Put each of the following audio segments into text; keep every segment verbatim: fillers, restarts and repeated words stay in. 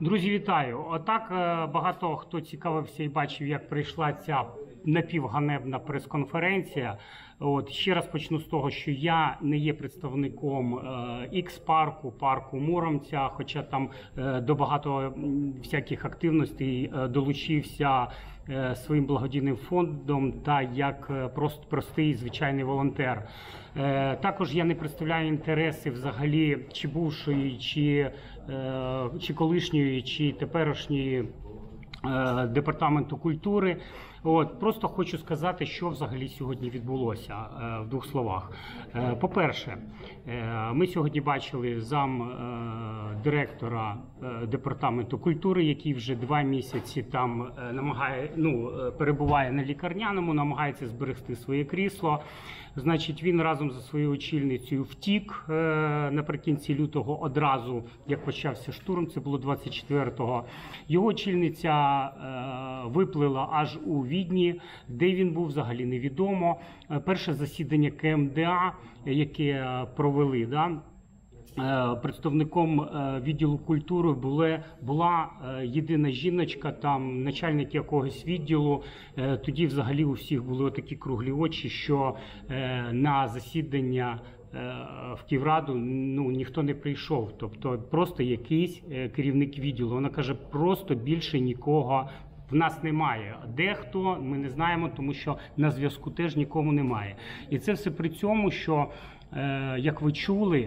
Друзі, вітаю! Отак багато хто цікавився і бачив, як прийшла ця напівганебна прес-конференція. От ще раз почну з того, що я не є представником Ікс-парку, парку Муромця, хоча там е, до багато всяких активностей е, долучився е, своїм благодійним фондом та як просто простий звичайний волонтер. Е, також я не представляю інтереси взагалі чи бувшої, чи, е, чи колишньої, чи теперішньої е, департаменту культури. От, просто хочу сказати, що взагалі сьогодні відбулося е, в двох словах. Е, По-перше, е, ми сьогодні бачили зам е, директора е, департаменту культури, який вже два місяці там е, намагає, ну, е, перебуває на лікарняному, намагається зберегти своє крісло. Значить, він разом зі своєю очільницею втік е, наприкінці лютого одразу, як почався штурм, це було двадцять четвертого. Його очільниця е, виплила аж у Відні, де він був, взагалі невідомо. Е, перше засідання Ка Ем Де А, яке провели, да, представником відділу культури була, була єдина жіночка, там начальник якогось відділу. Тоді взагалі у всіх були такі круглі очі, що на засідання в Київраду ну, ніхто не прийшов. Тобто просто якийсь керівник відділу. Вона каже, просто більше нікого в нас немає. Дехто, ми не знаємо, тому що на зв'язку теж нікому немає. І це все при цьому, що як ви чули,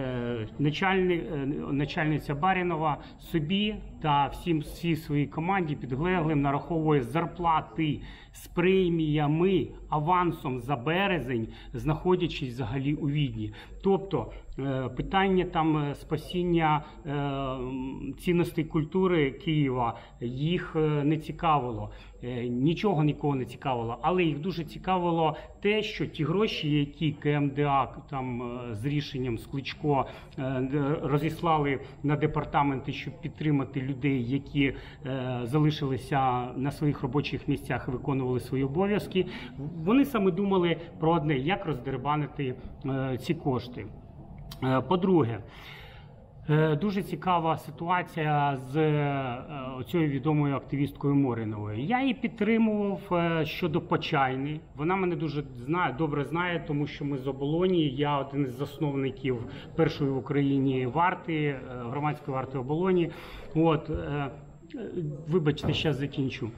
начальниця Барінова собі та всім всій своїй команді підлеглим нараховує зарплати з преміями, авансом за березень, знаходячись взагалі у Відні. Тобто питання там спасіння цінностей культури Києва їх не цікавило. Нічого нікого не цікавило, але їх дуже цікавило те, що ті гроші, які Ка Ем Де А там з рішенням з Кличко розіслали на департаменти, щоб підтримати людей, які залишилися на своїх робочих місцях і виконували свої обов'язки, вони саме думали про одне, як роздерибанити ці кошти. По-друге, дуже цікава ситуація з цією відомою активісткою Моріновою. Я її підтримував щодо Почайни. Вона мене дуже знає, добре знає, тому що ми з Оболоні. Я один із засновників першої в Україні варти, громадської варти Оболоні. От, вибачте, зараз закінчу.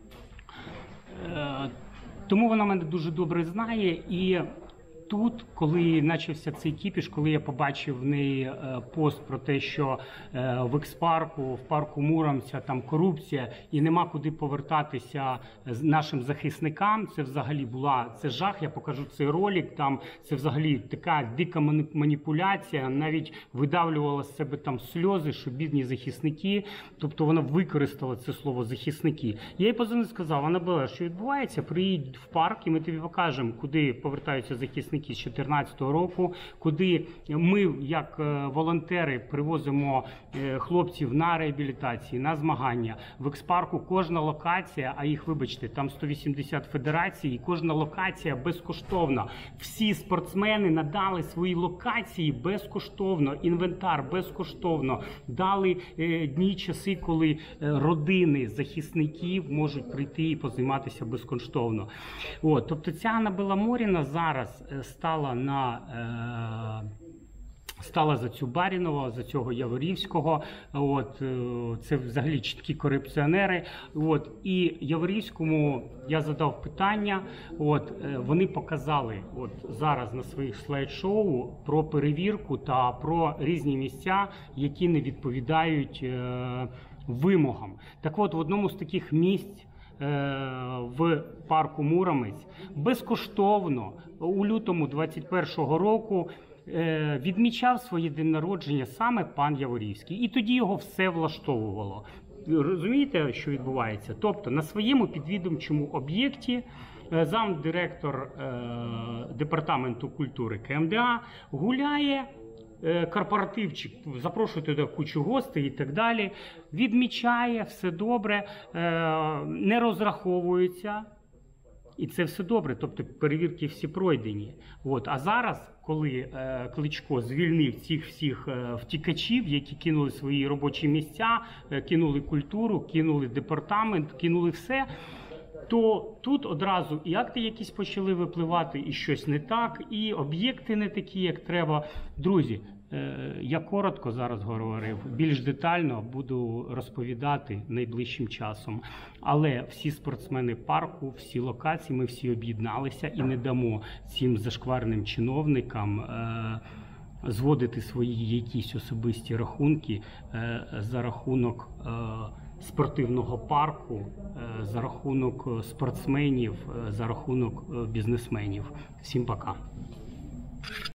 Тому вона мене дуже добре знає. І тут, коли почався цей кіпіш, коли я побачив в неї пост про те, що в Ікс-парку, в парку Муромця там корупція і нема куди повертатися нашим захисникам, це взагалі була, це жах, я покажу цей ролик, там це взагалі така дика маніпуляція, навіть видавлювала з себе там сльози, що бідні захисники, тобто вона використала це слово захисники. Я їй позвонив, сказав, Анабела, що відбувається, приїдь в парк і ми тобі покажемо, куди повертаються захисники з дві тисячі чотирнадцятого року, куди ми, як волонтери, привозимо хлопців на реабілітації, на змагання. В Ікс-парку кожна локація, а їх, вибачте, там сто вісімдесят федерацій, і кожна локація безкоштовна. Всі спортсмени надали свої локації безкоштовно, інвентар безкоштовно. Дали дні, часи, коли родини захисників можуть прийти і позайматися безкоштовно. От, тобто ця Анабела Моріна зараз стала на е, стала за цю Барінова, за цього Яворівського. От, це взагалі чіткі корупціонери. От, і Яворівському я задав питання, от, вони показали от, зараз на своїх слайд-шоу про перевірку та про різні місця, які не відповідають е, вимогам. Так от, в одному з таких місць в парку Муромець безкоштовно у лютому двадцять першого року відмічав своє день народження саме пан Яворівський. І тоді його все влаштовувало. Розумієте, що відбувається? Тобто на своєму підвідомчому об'єкті замдиректор департаменту культури Ка Ем Де А гуляє, корпоративчик, запрошує туди кучу гостей і так далі, відмічає, все добре, не розраховується І це все добре, тобто перевірки всі пройдені. От. А зараз, коли е, Кличко звільнив цих всіх е, втікачів, які кинули свої робочі місця, е, кинули культуру, кинули департамент, кинули все, то тут одразу і акти якісь почали випливати, і щось не так, і об'єкти не такі, як треба. Друзі, я коротко зараз говорив, більш детально буду розповідати найближчим часом. Але всі спортсмени парку, всі локації, ми всі об'єдналися і не дамо цим зашкварним чиновникам е зводити свої якісь особисті рахунки е за рахунок е спортивного парку, е за рахунок спортсменів, е за рахунок бізнесменів. Всім пока.